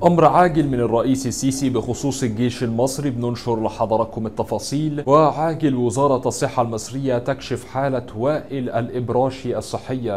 أمر عاجل من الرئيس السيسي بخصوص الجيش المصري، بننشر لحضراتكم التفاصيل. وعاجل وزارة الصحة المصرية تكشف حالة وائل الإبراشي الصحية.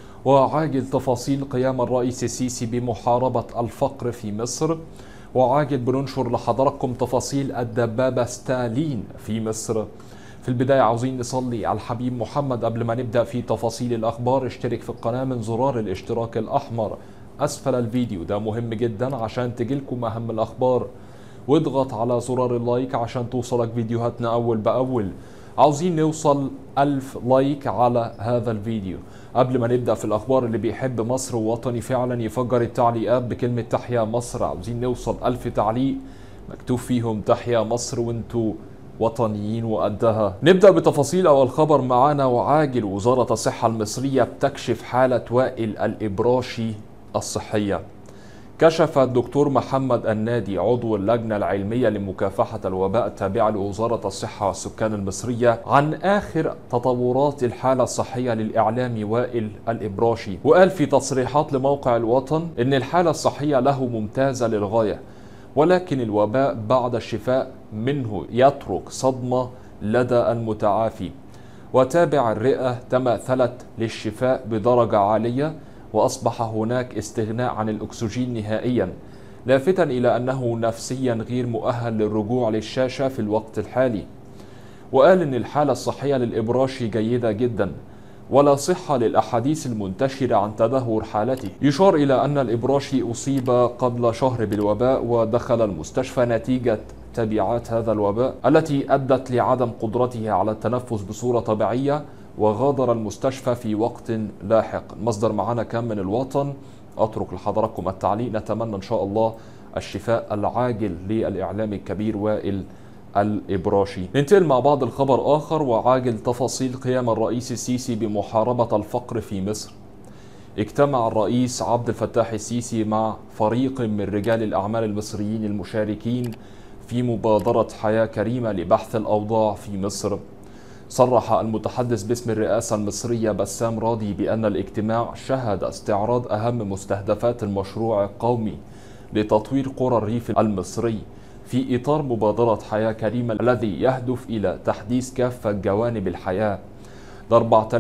وعاجل تفاصيل قيام الرئيس السيسي بمحاربة الفقر في مصر. وعاجل بننشر لحضراتكم تفاصيل الدبابة ستالين في مصر. في البداية عاوزين نصلي على الحبيب محمد. قبل ما نبدأ في تفاصيل الأخبار، اشترك في القناة من زرار الاشتراك الأحمر أسفل الفيديو، ده مهم جدا عشان تجيلكم أهم الأخبار، واضغط على زرار اللايك عشان توصلك فيديوهاتنا أول بأول. عاوزين نوصل 1000 لايك على هذا الفيديو. قبل ما نبدأ في الأخبار، اللي بيحب مصر ووطني فعلا يفجر التعليقات بكلمة تحيا مصر. عاوزين نوصل 1000 تعليق مكتوب فيهم تحيا مصر وانتوا وطنيين وقدها. نبدأ بتفاصيل أول خبر معانا. وعاجل وزارة الصحة المصرية بتكشف حالة وائل الإبراشي الصحية. كشف الدكتور محمد النادي عضو اللجنة العلمية لمكافحة الوباء التابعة لوزارة الصحة والسكان المصرية عن آخر تطورات الحالة الصحية للإعلامي وائل الإبراشي. وقال في تصريحات لموقع الوطن إن الحالة الصحية له ممتازة للغاية، ولكن الوباء بعد الشفاء منه يترك صدمة لدى المتعافي. وتابع الرئة تماثلت للشفاء بدرجة عالية، وأصبح هناك استغناء عن الأكسجين نهائيا، لافتا إلى أنه نفسيا غير مؤهل للرجوع للشاشة في الوقت الحالي. وقال إن الحالة الصحية للإبراشي جيدة جدا، ولا صحة للأحاديث المنتشرة عن تدهور حالته. يشار إلى أن الإبراشي أصيب قبل شهر بالوباء، ودخل المستشفى نتيجة تبعات هذا الوباء التي أدت لعدم قدرته على التنفس بصورة طبيعية، وغادر المستشفى في وقت لاحق. المصدر معنا كان من الوطن. أترك لحضراتكم التعليق. نتمنى إن شاء الله الشفاء العاجل للإعلامي الكبير وائل الإبراشي. ننتقل مع بعض الخبر آخر. وعاجل تفاصيل قيام الرئيس السيسي بمحاربة الفقر في مصر. اجتمع الرئيس عبد الفتاح السيسي مع فريق من رجال الأعمال المصريين المشاركين في مبادرة حياة كريمة لبحث الأوضاع في مصر. صرح المتحدث باسم الرئاسة المصرية بسام راضي بأن الاجتماع شهد استعراض أهم مستهدفات المشروع القومي لتطوير قرى الريف المصري في إطار مبادرة حياة كريمة الذي يهدف إلى تحديث كافة جوانب الحياة ل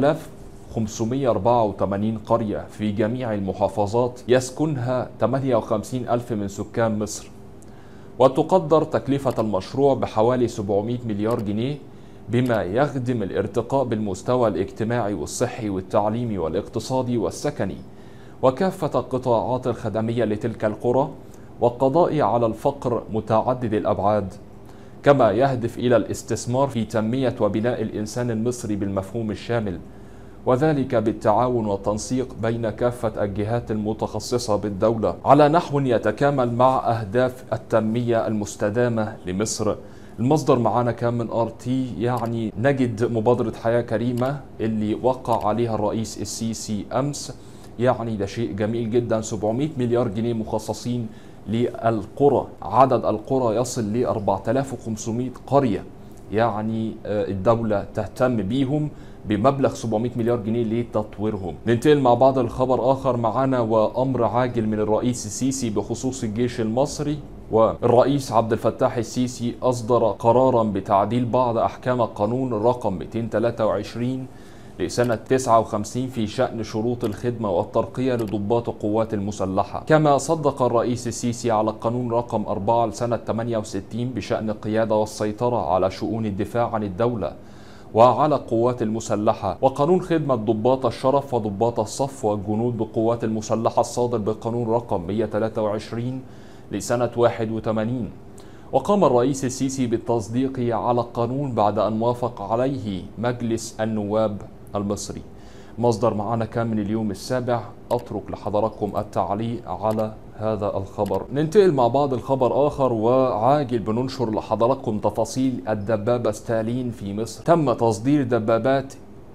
4584 قرية في جميع المحافظات يسكنها 58 ألف من سكان مصر. وتقدر تكلفة المشروع بحوالي 700 مليار جنيه، بما يخدم الارتقاء بالمستوى الاجتماعي والصحي والتعليمي والاقتصادي والسكني وكافة القطاعات الخدمية لتلك القرى، والقضاء على الفقر متعدد الأبعاد. كما يهدف إلى الاستثمار في تنمية وبناء الإنسان المصري بالمفهوم الشامل، وذلك بالتعاون والتنسيق بين كافة الجهات المتخصصة بالدولة على نحو يتكامل مع أهداف التنمية المستدامة لمصر. المصدر معانا كان من RT. يعني نجد مبادرة حياة كريمة اللي وقع عليها الرئيس السيسي أمس، يعني ده شيء جميل جدا. 700 مليار جنيه مخصصين للقرى، عدد القرى يصل ل 4500 قرية، يعني الدولة تهتم بيهم بمبلغ 700 مليار جنيه لتطويرهم. ننتقل مع بعض الخبر آخر معنا. وأمر عاجل من الرئيس السيسي بخصوص الجيش المصري. والرئيس عبد الفتاح السيسي أصدر قرارا بتعديل بعض أحكام القانون رقم 223 لسنة 59 في شأن شروط الخدمة والترقية لضباط القوات المسلحة. كما صدق الرئيس السيسي على القانون رقم 4 لسنة 68 بشأن القيادة والسيطرة على شؤون الدفاع عن الدولة وعلى القوات المسلحة، وقانون خدمة ضباط الشرف وضباط الصف والجنود بالقوات المسلحة الصادر بالقانون رقم 123 لسنة 81. وقام الرئيس السيسي بالتصديق على القانون بعد أن وافق عليه مجلس النواب المصري. مصدر معنا كان من اليوم السابع. أترك لحضراتكم التعليق على هذا الخبر. ننتقل مع بعض الخبر آخر. وعاجل بننشر لحضراتكم تفاصيل الدبابة ستالين في مصر. تم تصدير دبابات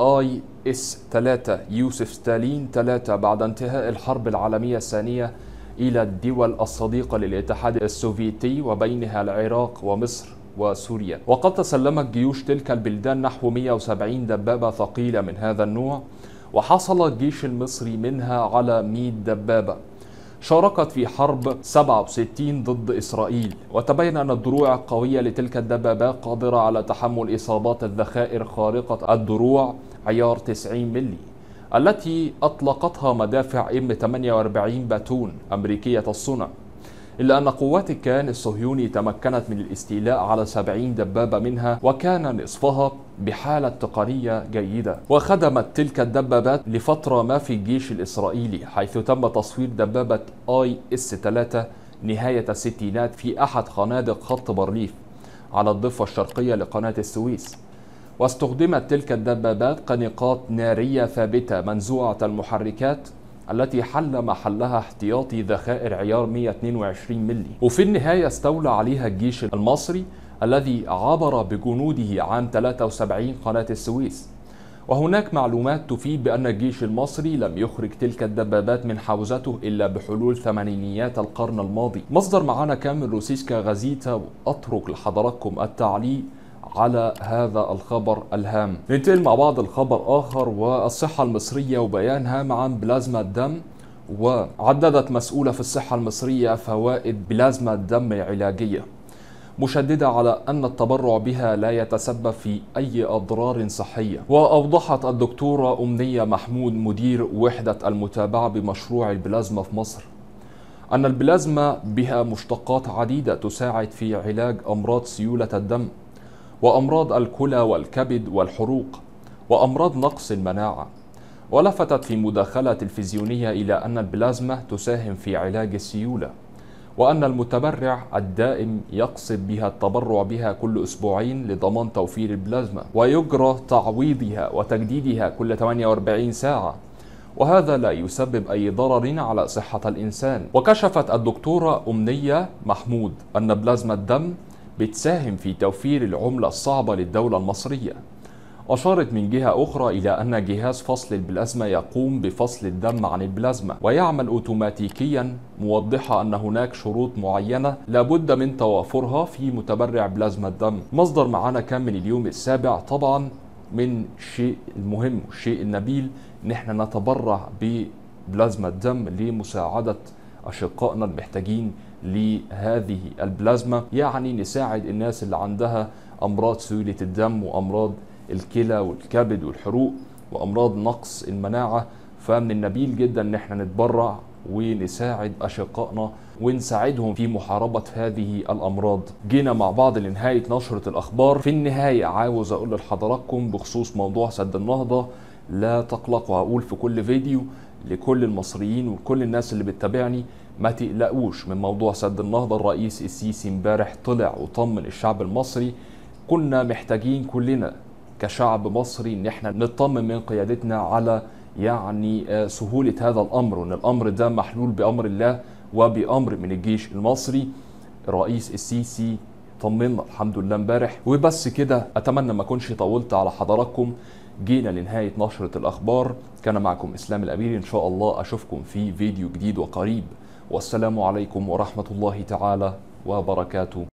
IS-3 يوسف ستالين 3 بعد انتهاء الحرب العالمية الثانية إلى الدول الصديقة للاتحاد السوفيتي، وبينها العراق ومصر وسوريا. وقد تسلمت جيوش تلك البلدان نحو 170 دبابة ثقيلة من هذا النوع، وحصل الجيش المصري منها على 100 دبابة. شاركت في حرب 67 ضد إسرائيل، وتبين أن الدروع القوية لتلك الدبابات قادرة على تحمل إصابات الذخائر خارقة الدروع عيار 90 ملي التي أطلقتها مدافع M48 باتون أمريكية الصنع، إلا أن قوات الكيان الصهيوني تمكنت من الاستيلاء على 70 دبابة منها، وكان نصفها بحالة تقنية جيدة. وخدمت تلك الدبابات لفترة ما في الجيش الإسرائيلي، حيث تم تصوير دبابة IS-3 نهاية الستينات في أحد خنادق خط بارليف على الضفة الشرقية لقناة السويس. واستخدمت تلك الدبابات كنقاط نارية ثابتة منزوعة المحركات التي حل محلها احتياطي ذخائر عيار 122 ملي. وفي النهاية استولى عليها الجيش المصري الذي عبر بجنوده عام 73 قناة السويس. وهناك معلومات تفيد بأن الجيش المصري لم يخرج تلك الدبابات من حوزته إلا بحلول ثمانينيات القرن الماضي. مصدر معانا كامل روسيسكا غازيتا، أترك لحضراتكم التعليق على هذا الخبر الهام. ننتقل مع بعض الخبر آخر، والصحة المصرية وبيانها عن بلازما الدم. وعددت مسؤولة في الصحة المصرية فوائد بلازما الدم العلاجية، مشددة على أن التبرع بها لا يتسبب في أي أضرار صحية. وأوضحت الدكتورة أمنية محمود مدير وحدة المتابعة بمشروع البلازما في مصر أن البلازما بها مشتقات عديدة تساعد في علاج أمراض سيولة الدم، وأمراض الكلى والكبد والحروق، وأمراض نقص المناعة. ولفتت في مداخلة تلفزيونية إلى أن البلازما تساهم في علاج السيولة، وأن المتبرع الدائم يقصد بها التبرع بها كل أسبوعين لضمان توفير البلازما، ويجرى تعويضها وتجديدها كل 48 ساعة، وهذا لا يسبب أي ضرر على صحة الإنسان. وكشفت الدكتورة أمنية محمود أن بلازما الدم بتساهم في توفير العملة الصعبة للدولة المصرية. أشارت من جهة أخرى إلى أن جهاز فصل البلازما يقوم بفصل الدم عن البلازما ويعمل أوتوماتيكيا، موضحة أن هناك شروط معينة لابد من توافرها في متبرع بلازما الدم. مصدر معنا كان من اليوم السابع. طبعا من الشيء المهم والشيء النبيل إن احنا نتبرع ببلازما الدم لمساعدة أشقائنا المحتاجين لهذه البلازما، يعني نساعد الناس اللي عندها أمراض سيولة الدم وأمراض الكلى والكبد والحروق وأمراض نقص المناعة. فمن النبيل جدا إن احنا نتبرع ونساعد أشقائنا ونساعدهم في محاربة هذه الأمراض. جينا مع بعض لنهاية نشرة الأخبار. في النهاية عاوز أقول لحضراتكم بخصوص موضوع سد النهضة، لا تقلقوا. هقول في كل فيديو لكل المصريين وكل الناس اللي بتتابعني ما تقلقوش من موضوع سد النهضة. الرئيس السيسي امبارح طلع وطمن الشعب المصري. كنا محتاجين كلنا كشعب مصري ان احنا نطمن من قيادتنا على يعني سهولة هذا الامر، وان الامر ده محلول بامر الله وبامر من الجيش المصري. الرئيس السيسي طمنا الحمد لله امبارح. وبس كده، اتمنى ما اكونش طولت على حضراتكم. جينا لنهاية نشرة الأخبار. كان معكم إسلام الأميري، إن شاء الله أشوفكم في فيديو جديد وقريب، والسلام عليكم ورحمة الله تعالى وبركاته.